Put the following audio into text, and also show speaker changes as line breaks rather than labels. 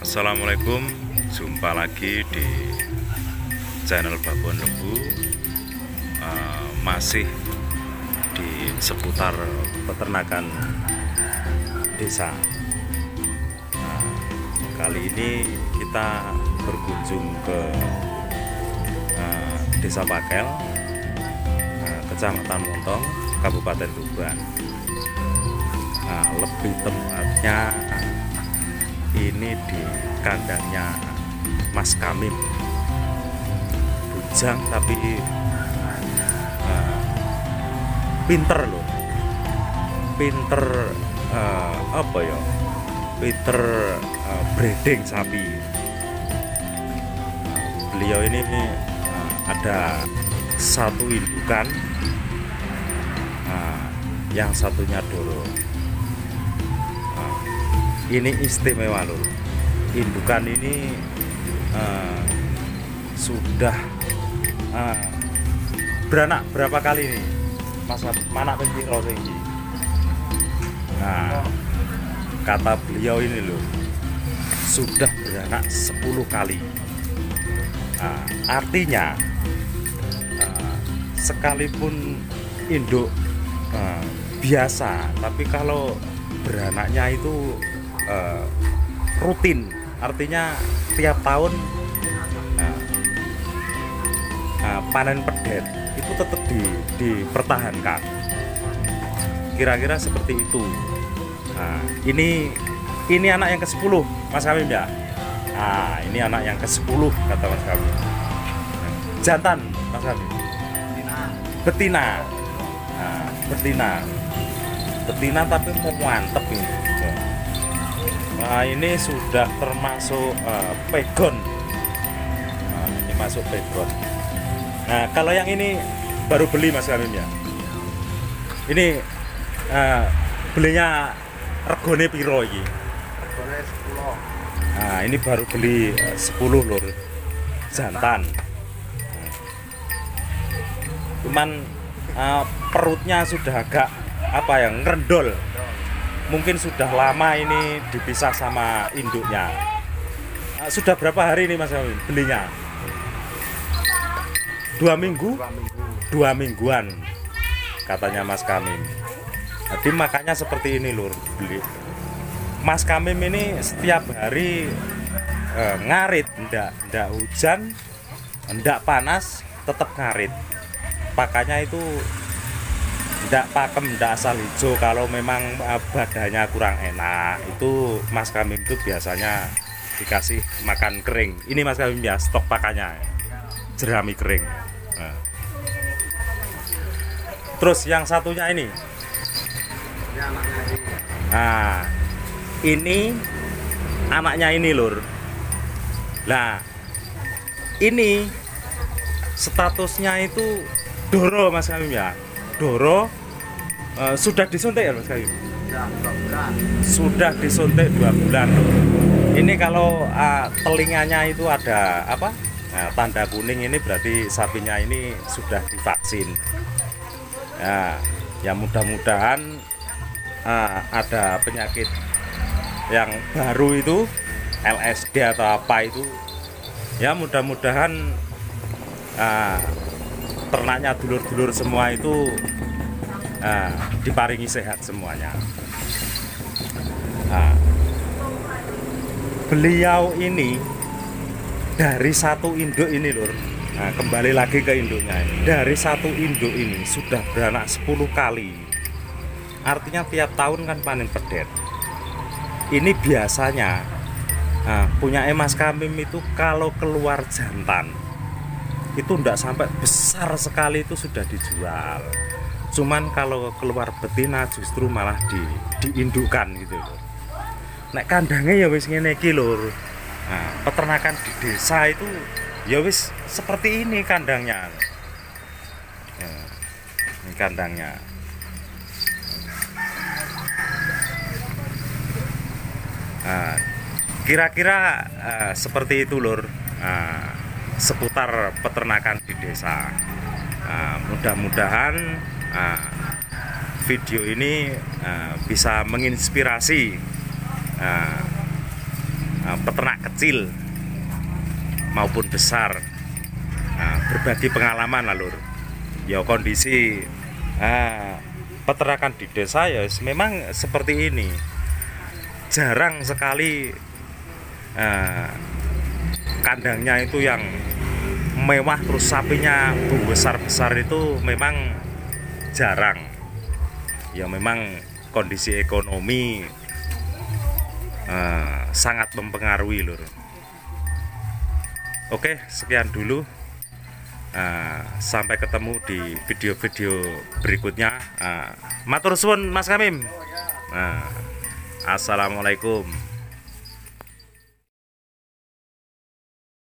Assalamualaikum, jumpa lagi di channel Babon Lembu. Masih di seputar peternakan desa. Kali ini kita berkunjung ke Desa Pakel, Kecamatan Montong, Kabupaten Tuban. Lebih tepatnya ini di kandangnya Mas Kamim. Bujang tapi pinter loh, pinter apa ya, pinter breeding sapi. Beliau ini ada satu indukan, yang satunya doro. Ini istimewa loh, indukan ini sudah beranak berapa kali nih Mas? Mana penjiro tinggi? Nah, kata beliau ini loh, sudah beranak 10 kali. Artinya sekalipun induk biasa, tapi kalau beranaknya itu rutin, artinya tiap tahun panen pedet itu tetap dipertahankan, kira-kira seperti itu. Ini anak yang ke-10 Mas Kamim ya. Ini anak yang ke-10 kata Mas Kamim. Jantan Mas Kamim, betina. Betina tapi mau mantep ini. Ini sudah termasuk pegon. Ini masuk pegon. Nah, kalau yang ini baru beli Mas Kamim ya. Ini belinya regone piro iki?
Regone 10.
Ini baru beli 10 lur. Jantan. Cuman perutnya sudah agak apa ya, ngerendol. Mungkin sudah lama ini dipisah sama induknya. Sudah berapa hari ini Mas Kamim belinya? 2 minggu? 2 mingguan katanya Mas Kamim. Jadi makanya seperti ini lur, beli. Mas Kamim ini setiap hari ngarit, ndak hujan, ndak panas, tetap ngarit. Pakannya itu ndak pakem, ndak asal hijau. Kalau memang badannya kurang enak, itu Mas Kamim itu biasanya dikasih makan kering. Ini Mas Kamim ya, stok pakannya jerami kering. Terus yang satunya ini, ini anaknya ini lur. Nah, ini statusnya itu doro Mas Kamim ya. Doro sudah disuntik ya Mas Kamim?
Ya, 2 bulan.
Sudah disuntik 2 bulan. Ini kalau telinganya itu ada apa? Nah, tanda kuning ini berarti sapinya ini sudah divaksin. Ya mudah-mudahan ada penyakit yang baru itu, LSD atau apa itu. Ya mudah-mudahan ternaknya dulur-dulur semua itu diparingi sehat semuanya. Beliau ini dari satu induk ini lur. Kembali lagi ke induknya. Dari satu induk ini sudah beranak 10 kali. Artinya tiap tahun kan panen pedet. Ini biasanya punya Mas Kamim itu kalau keluar jantan itu enggak sampai besar sekali itu sudah dijual. Cuman kalau keluar betina justru malah diindukan gitu loh. Nek kandangnya ya wis ngene iki lur. Peternakan di desa itu ya wis seperti ini kandangnya. Ini kandangnya. Kira-kira seperti itu lur. Seputar peternakan di desa. Mudah-mudahan video ini bisa menginspirasi peternak kecil maupun besar. Berbagi pengalaman lah lur. Ya kondisi peternakan di desa ya memang seperti ini. Jarang sekali kandangnya itu yang mewah, terus sapinya besar-besar itu memang jarang. Ya memang kondisi ekonomi sangat mempengaruhi lur. Oke, sekian dulu. Sampai ketemu di video-video berikutnya. Matur suwun Mas Kamim. Assalamualaikum.